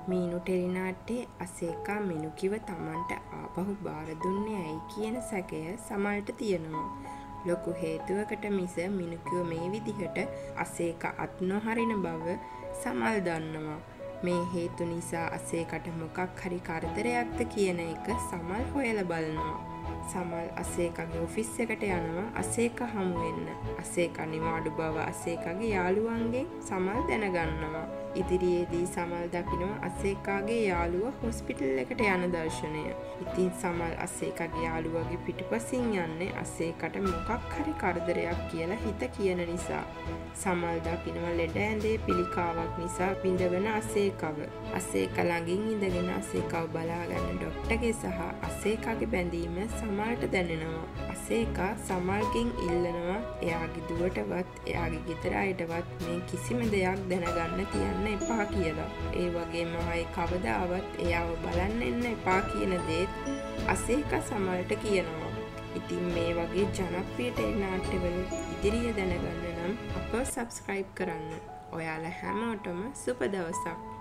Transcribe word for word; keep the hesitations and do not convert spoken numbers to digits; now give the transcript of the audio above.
මීනු ටෙලිනාට්‍යයේ අසේකා menu කිව තමන්ට ආපහු බාර දුන්නේ ඇයි කියන සැකය සමල්ට තියෙනවා. ලොකු හේතුවකට මිස මිනු කිව මේ විදිහට අසේකා අත් නොහරින බව සමල් දන්නවා. මේ හේතු නිසා අසේකට මොකක් හරි කරදරයක්ද කියන එක සමල් හොයලා බලනවා. සමල් අසේකගේ ඔෆිස් එකට යනවා අසේක හමු වෙන්න. අසේක නිවාඩු බව අසේකගේ යාළුවන්ගෙන් සමල් දැනගන්නවා. ඉදිරියේදී සමල් දකිනවා අසේකාගේ යාළුවා හොස්පිටල් එකට යන දර්ශනය. ඉතින් සමල් අසේකගේ යාළුවගේ පිටුපසින් යන්නේ අසේකට මොකක් හරි කරදරයක් කියලා හිත කියන නිසා. සමල් දකිනවා ලෙඩ ඇඳේ පිළිකාවක් නිසා බිඳවන අසේකව. අසේක ළඟින් ඉඳගෙන අසේකව බලාගන්න ડોක්ටර්ගේ සහ අසේකගේ බැඳීම සමල්ට දැනෙනවා. අසේකා සමල්ගෙන් ඉල්ලනවා එයාගේ දුවටවත් එයාගේ ගෙදර අයටවත් මේ කිසිම දෙයක් දැනගන්න තියන්න එපා කියලා. ඒ වගේම ආයේ කවදාවත් එයාව බලන්න එන්න එපා කියන දේත් අසේකා සමල්ට කියනවා. ඉතින් මේ වගේ ජනප්‍රිය ටෙලිනාට්‍යවල ඉදිරිය දැනගන්න නම් අපව සබ්ස්ක්‍රයිබ් කරන්න. ඔයාලා හැමෝටම සුබ දවසක්.